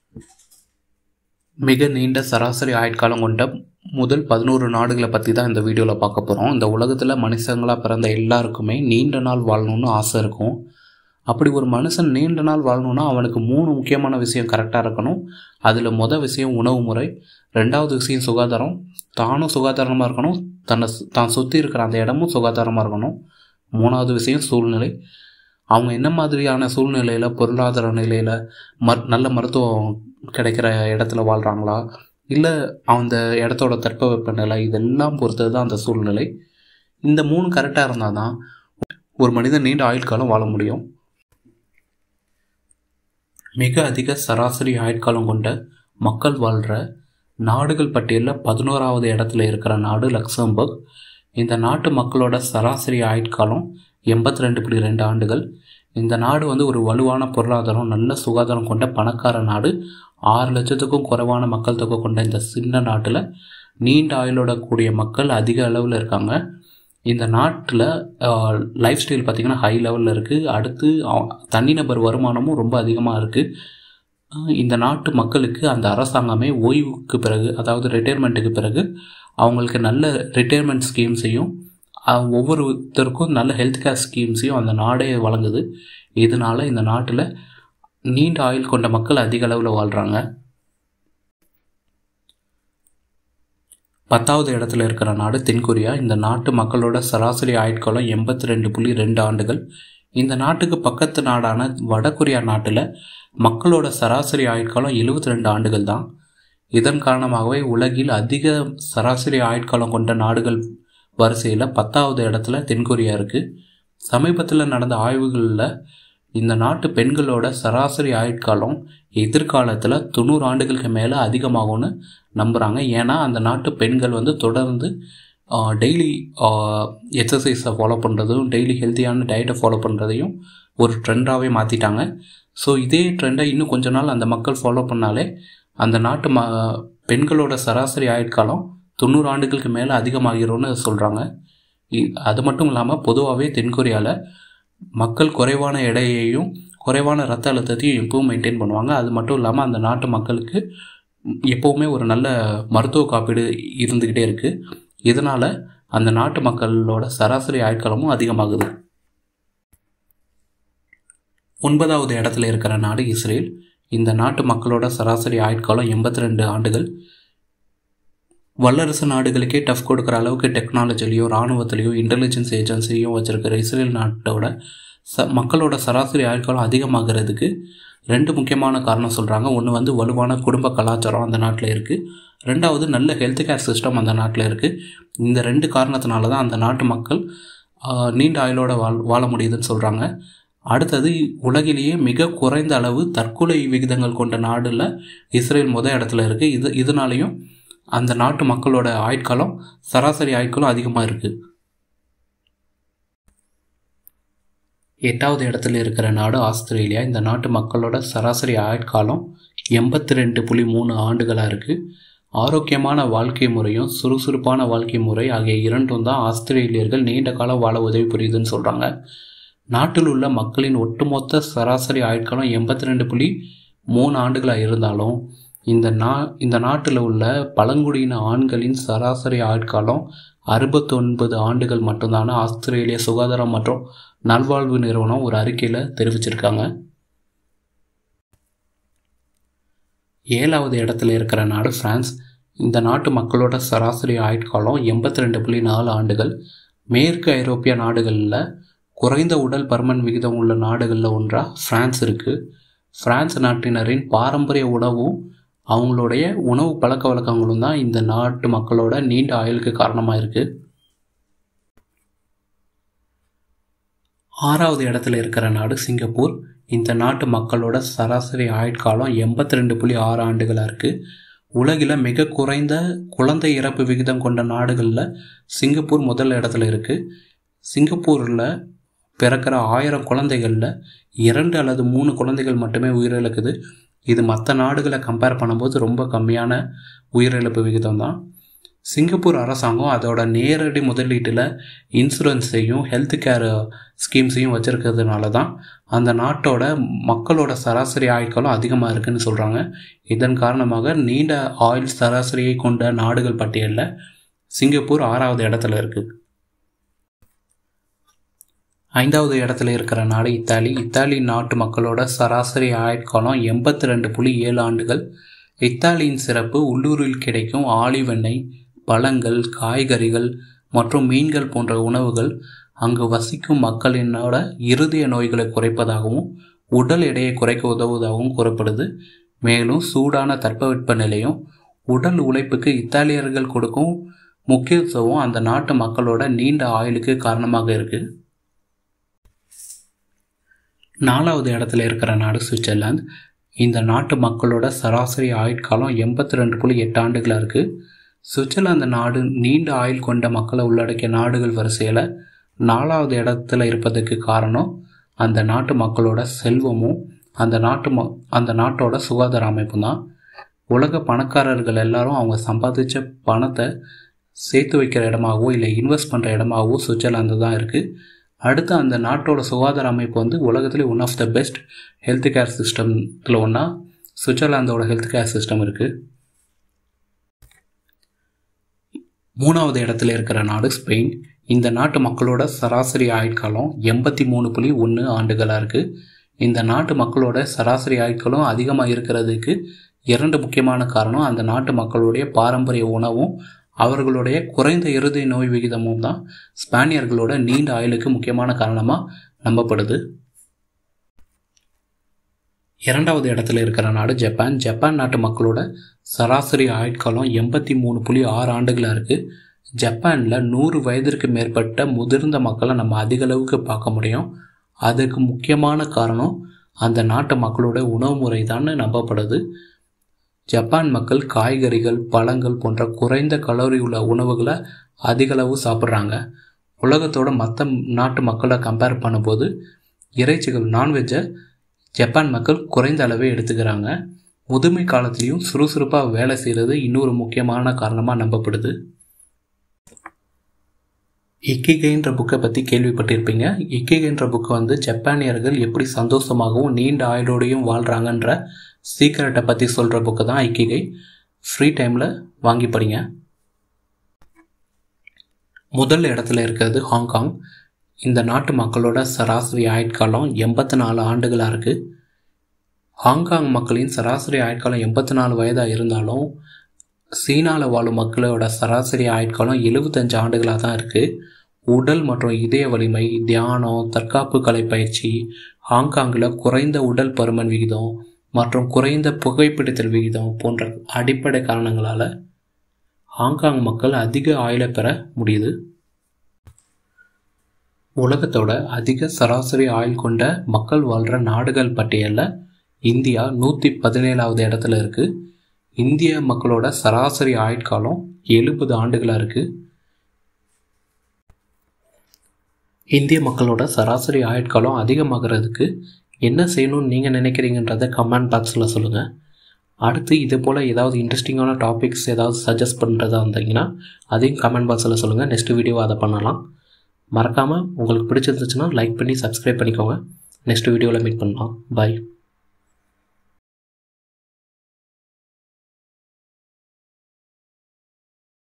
மிக நீண்ட சராசரி ஆயுட்காலம் கொண்ட முதல் 11 நாடுகளை பற்றி தான் இந்த வீடியோவில் பார்க்க போகிறோம். இந்த உலகத்தில் மனுஷங்களாக பிறந்த எல்லாருக்குமே நீண்ட நாள் வாழணும்னு ஆசை இருக்கும். அப்படி ஒரு மனுஷன் நீண்ட நாள் வாழணும்னா அவனுக்கு 3 முக்கியமான விஷயம் கரெக்டாக இருக்கணும். அதில் விஷயம் உணவு முறை, 2வது விஷயம் சுகாதாரம், தானும் சுகாதாரமாக இருக்கணும், தான் சுற்றி இருக்கிற அந்த இடமும் சுகாதாரமாக இருக்கணும். 3வது விஷயம் சூழ்நிலை. அவங்க என்ன மாதிரியான சூழ்நிலையில், பொருளாதார நிலையில், நல்ல மருத்துவம் கிடைக்கிற இடத்துல வாழ்கிறாங்களா, இல்லை அந்த இடத்தோட தட்பவெப்ப நிலை, இதெல்லாம் பொறுத்தது தான் அந்த சூழ்நிலை. இந்த 3 கரெக்டாக இருந்தால் தான் ஒரு மனிதன் நீண்ட ஆயுட்காலம் வாழ முடியும். மிக அதிக சராசரி ஆயுட்காலம் கொண்ட மக்கள் வாழ்கிற நாடுகள் பட்டியலில் 11வது இடத்துல இருக்கிற நாடு லக்சம்பர்க். இந்த நாட்டு மக்களோட சராசரி ஆயுட்காலம் 82.2 ஆண்டுகள். இந்த நாடு ஒரு வலுவான பொருளாதாரம், நல்ல சுகாதாரம் கொண்ட பணக்கார நாடு. 6 லட்சத்துக்கும் குறைவான மக்கள் தொகை கொண்ட இந்த சின்ன நாட்டில் நீண்ட ஆயுளோட கூடிய மக்கள் அதிக அளவில் இருக்காங்க. இந்த நாட்டில் லைஃப் ஸ்டைல் பார்த்திங்கன்னா ஹை லெவலில் இருக்குது. அடுத்து தனிநபர் வருமானமும் ரொம்ப அதிகமாக இருக்குது. இந்த நாட்டு மக்களுக்கு அந்த அரசாங்கமே ஓய்வுக்கு பிறகு, அதாவது ரிட்டையர்மெண்ட்டுக்கு பிறகு அவங்களுக்கு நல்ல ரிட்டையர்மெண்ட் ஸ்கீம்ஸையும் ஒவ்வொருத்தருக்கும் நல்ல ஹெல்த் கேர் ஸ்கீம்ஸையும் அந்த நாடே வழங்குது. இதனால் இந்த நாட்டில் நீண்ட ஆயுள் கொண்ட மக்கள் அதிக அளவில் வாழ்கிறாங்க. 10வது இடத்துல இருக்கிற நாடு தென்கொரியா. இந்த நாட்டு மக்களோட சராசரி ஆயுட்காலம் 82.2 ஆண்டுகள். இந்த நாட்டுக்கு பக்கத்து நாடான வடகொரியா நாட்டில் மக்களோட சராசரி ஆயுட்காலம் 72 ஆண்டுகள் தான். இதன் காரணமாகவே உலகில் அதிக சராசரி ஆயுட்காலம் கொண்ட நாடுகள் வரிசையில் 10வது இடத்துல தென்கொரியா இருக்குது. சமீபத்தில் நடந்த ஆய்வுகளில் இந்த நாட்டு பெண்களோட சராசரி ஆயுட்காலம் எதிர்காலத்தில் 90 ஆண்டுகளுக்கு மேலே அதிகமாகும்னு நம்புகிறாங்க. ஏன்னா அந்த நாட்டு பெண்கள் தொடர்ந்து டெய்லி எக்ஸசைஸை ஃபாலோ பண்ணுறதும், டெய்லி ஹெல்த்தியான டயட்டை ஃபாலோ பண்ணுறதையும் ஒரு ட்ரெண்டாகவே மாற்றிட்டாங்க. ஸோ இதே ட்ரெண்டை இன்னும் கொஞ்ச நாள் அந்த மக்கள் ஃபாலோ பண்ணாலே அந்த நாட்டு பெண்களோட சராசரி ஆயுட்காலம் 90 ஆண்டுகளுக்கு மேலே அதிகமாகிரும்னு சொல்கிறாங்க. அது மட்டும் இல்லாமல் பொதுவாகவே தென்கொரியாவில் மக்கள் குறைவான எடையையும் குறைவான இரத்த அழுத்தத்தையும் எப்பவும் மெயின்டைன் பண்ணுவாங்க. அது மட்டும் இல்லாமல் அந்த நாட்டு மக்களுக்கு எப்போவுமே ஒரு நல்ல மருத்துவ காப்பீடு இருந்துக்கிட்டே இருக்குது. இதனால் அந்த நாட்டு மக்களோட சராசரி ஆயுட்காலமும் அதிகமாகுது. 9வது இடத்துல இருக்கிற நாடு இஸ்ரேல். இந்த நாட்டு மக்களோட சராசரி ஆயுட்காலம் 82 ஆண்டுகள். வல்லரசு நாடுகளுக்கே டஃப் கொடுக்குற அளவுக்கு டெக்னாலஜிலையும் இராணுவத்திலையும் இன்டெலிஜென்ஸ் ஏஜென்சியும் வச்சுருக்கிற இஸ்ரேல் நாட்டோட மக்களோட சராசரி ஆயுட்காலம் அதிகமாகிறதுக்கு 2 முக்கியமான காரணம் சொல்கிறாங்க. ஒன்று வலுவான குடும்ப கலாச்சாரம் அந்த நாட்டில் இருக்குது. 2வது நல்ல ஹெல்த் கேர் சிஸ்டம் அந்த நாட்டில் இருக்குது. இந்த 2 காரணத்தினால தான் அந்த நாட்டு மக்கள் நீண்ட ஆயுளோட வாழ முடியுதுன்னு சொல்கிறாங்க. அடுத்தது, உலகிலேயே மிக குறைந்த அளவு தற்கொலை விகிதங்கள் கொண்ட நாடில் இஸ்ரேல் இடத்துல இருக்குது. இதனாலையும் அந்த நாட்டு மக்களோட ஆயுட்காலம், சராசரி ஆயுட்காலம் அதிகமாக இருக்குது. 8வது இடத்துல இருக்கிற நாடு ஆஸ்திரேலியா. இந்த நாட்டு மக்களோட சராசரி ஆயுட்காலம் 82.3 ஆண்டுகளாக இருக்குது. ஆரோக்கியமான வாழ்க்கை முறையும் சுறுசுறுப்பான வாழ்க்கை முறை ஆகிய 2ம் தான் ஆஸ்திரேலியர்கள் நீண்ட காலம் வாழ உதவி புரியுதுன்னு சொல்கிறாங்க. நாட்டில் உள்ள மக்களின் ஒட்டுமொத்த சராசரி ஆயுட்காலம் 82.3 ஆண்டுகளாக இருந்தாலும் இந்த நாட்டில் உள்ள பழங்குடியின ஆண்களின் சராசரி ஆயுட்காலம் 69 ஆண்டுகள் மட்டும்தான் ஆஸ்திரேலிய சுகாதாரம் மற்றும் நல்வாழ்வு நிறுவனம் ஒரு அறிக்கையில் தெரிவிச்சிருக்காங்க. 7வது இடத்துல இருக்கிற நாடு பிரான்ஸ். இந்த நாட்டு மக்களோட சராசரி ஆயுட்காலம் 82.4 ஆண்டுகள். மேற்கு ஐரோப்பிய நாடுகளில் குறைந்த உடல் பருமன் விகிதம் உள்ள நாடுகளில் ஒன்றாக பிரான்ஸ் இருக்குது. பிரான்ஸ் நாட்டினரின் பாரம்பரிய உணவும் அவங்களுடைய உணவு பழக்க வழக்கங்களும் தான் இந்த நாட்டு மக்களோட நீண்ட ஆயுளுக்கு காரணமாக இருக்குது. 6வது இடத்துல இருக்கிற நாடு சிங்கப்பூர். இந்த நாட்டு மக்களோட சராசரி ஆயுட்காலம் 82.6 ஆண்டுகளாக இருக்குது. உலகில் மிக குறைந்த குழந்தை இறப்பு விகிதம் கொண்ட நாடுகளில் சிங்கப்பூர் முதல் இடத்துல இருக்குது. சிங்கப்பூரில் பிறக்கிற 1000 குழந்தைகளில் 2 அல்லது 3 குழந்தைகள் மட்டுமே உயிரிழக்குது. இது மற்ற நாடுகளை கம்பேர் பண்ணும்போது ரொம்ப கம்மியான உயிரிழப்பு விகிதம் தான். சிங்கப்பூர் அரசாங்கம் அதோட நேரடி முதலீட்டில் இன்சூரன்ஸையும் ஹெல்த் கேர் ஸ்கீம்ஸையும் வச்சுருக்கிறதுனால தான் அந்த நாட்டோட மக்களோட சராசரி ஆயுட்காலம் அதிகமாக இருக்குதுன்னு சொல்கிறாங்க. இதன் காரணமாக நீண்ட ஆயுள் சராசரியை கொண்ட நாடுகள் பட்டியலில் சிங்கப்பூர் 6வது இடத்துல இருக்குது. 5வது இடத்துல இருக்கிற நாடு இத்தாலி. இத்தாலி நாட்டு மக்களோட சராசரி ஆயுட்காலம் 82.7 ஆண்டுகள். இத்தாலியின் சிறப்பு உள்ளூரில் கிடைக்கும் ஆலிவ் எண்ணெய், பழங்கள், காய்கறிகள் மற்றும் மீன்கள் போன்ற உணவுகள் அங்கு வசிக்கும் மக்களினோட இருதய நோய்களை குறைப்பதாகவும் உடல் எடையை குறைக்க உதவுவதாகவும் கூறப்படுது. மேலும் சூடான தட்பவெட்ப நிலையும் உடல் உழைப்புக்கு இத்தாலியர்கள் கொடுக்கும் முக்கியத்துவம் அந்த நாட்டு மக்களோட நீண்ட ஆயுளுக்கு காரணமாக இருக்குது. 4வது இடத்துல இருக்கிற நாடு சுவிட்சர்லாந்து. இந்த நாட்டு மக்களோட சராசரி ஆயுட்காலம் 82.8 ஆண்டுகளாக இருக்குது. சுவிட்சர்லாந்து நாடு நீண்ட ஆயுள் கொண்ட மக்களை உள்ளடக்கிய நாடுகள் வரிசையில் 4வது இடத்துல இருப்பதற்கு காரணம் அந்த நாட்டு மக்களோட செல்வமும் அந்த நாட்டோட சுகாதார அமைப்பும் தான். உலக பணக்காரர்கள் எல்லாரும் அவங்க சம்பாதிச்ச பணத்தை சேர்த்து வைக்கிற இடமாகவோ இல்லை இன்வெஸ்ட் பண்ணுற இடமாகவோ சுவிட்சர்லாந்து தான் இருக்குது. அடுத்து அந்த நாட்டோட சுகாதார அமைப்பு உலகத்திலே one of the best health care சிஸ்டத்தில் ஒன்றா சுவிட்சர்லாந்தோட ஹெல்த் கேர் சிஸ்டம் இருக்குது. 3வது இடத்துல இருக்கிற நாடு ஸ்பெயின். இந்த நாட்டு மக்களோட சராசரி ஆயுட்காலம் 83.1 ஆண்டுகளாக இருக்குது. இந்த நாட்டு மக்களோட சராசரி ஆயுட்காலம் அதிகமாக இருக்கிறதுக்கு 2 முக்கியமான காரணம் அந்த நாட்டு மக்களுடைய பாரம்பரிய உணவும் அவர்களுடைய குறைந்த இருதய நோய் விகிதமும் தான் ஸ்பானியர்களோட நீண்ட ஆயுளுக்கு முக்கியமான காரணமாக நம்பப்படுது. 2வது இடத்துல இருக்கிற நாடு ஜப்பான். ஜப்பான் நாட்டு மக்களோட சராசரி ஆயுட்காலம் 83.6 ஆண்டுகளாக இருக்குது. ஜப்பானில் 100 வயதிற்கு மேற்பட்ட முதிர்ந்த மக்களை நம்ம அதிக அளவுக்கு பார்க்க முடியும். அதுக்கு முக்கியமான காரணம் அந்த நாட்டு மக்களோட உணவு முறை தான் நம்பப்படுது. ஜப்பான் மக்கள் காய்கறிகள், பழங்கள் போன்ற குறைந்த கலோரி உள்ள உணவுகளை அதிகளவு சாப்பிட்றாங்க. உலகத்தோட மற்ற நாட்டு மக்களை கம்பேர் பண்ணும்போது இறைச்சிகள் நான்வெஜ்ஜை ஜப்பான் மக்கள் குறைந்த அளவே எடுத்துக்கிறாங்க. முதுமை காலத்திலையும் சுறுசுறுப்பாக வேலை செய்கிறது இன்னொரு முக்கியமான காரணமாக நம்பப்படுது. இக்கிகைன்ற புக்கை பற்றி கேள்விப்பட்டிருப்பீங்க. இக்கிகைன்ற புக்கு ஜப்பானியர்கள் எப்படி சந்தோஷமாகவும் நீண்ட ஆயுளோடையும் வாழ்கிறாங்கன்ற சீக்கிரட்டை பற்றி சொல்கிற புக்கு தான் இக்கிகை. ஃப்ரீ டைமில் வாங்கி படிங்க. முதல் இடத்துல இருக்கிறது ஹாங்காங். இந்த நாட்டு மக்களோட சராசரி ஆயுட்காலம் 84 ஆண்டுகளாக இருக்குது. ஹாங்காங் மக்களின் சராசரி ஆயுட்காலம் 84 வயதாக இருந்தாலும் சீனாவில் வாழும் மக்களோட சராசரி ஆயுட்காலம் 75 ஆண்டுகளாக தான் இருக்குது. உடல் மற்றும் இதய வலிமை, தியானம், தற்காப்பு கலை பயிற்சி, ஹாங்காங்கில் குறைந்த உடல் பருமன் விகிதம் மற்றும் குறைந்த புகைப்பிடித்தல் விகிதம் போன்ற அடிப்படை காரணங்களால் ஹாங்காங் மக்கள் அதிக ஆயுளை பெற முடியுது. உலகத்தோட அதிக சராசரி ஆயுள் கொண்ட மக்கள் வாழ்கிற நாடுகள் பட்டியலில் இந்தியா 117வது இடத்துல இருக்குது. இந்திய மக்களோட சராசரி ஆயுட்காலம் 70 ஆண்டுகளாக இருக்குது. இந்திய மக்களோட சராசரி ஆயுட்காலம் அதிகமாகிறதுக்கு என்ன செய்யணும்னு நீங்கள் நினைக்கிறீங்கன்றதை கமெண்ட் பாக்ஸில் சொல்லுங்கள். அடுத்து இது போல் ஏதாவது இன்ட்ரெஸ்டிங்கான டாபிக்ஸ் ஏதாவது சஜஸ்ட் பண்ணுறதா இருந்தீங்கன்னா அதையும் கமெண்ட் பாக்ஸில் சொல்லுங்கள். நெக்ஸ்ட் வீடியோ அதை பண்ணலாம். மறக்காமல் உங்களுக்கு பிடிச்சிருந்துச்சுன்னா லைக் பண்ணி சப்ஸ்கிரைப் பண்ணிக்கோங்க. நெக்ஸ்ட் வீடியோவில் மீட் பண்ணலாம். பாய்.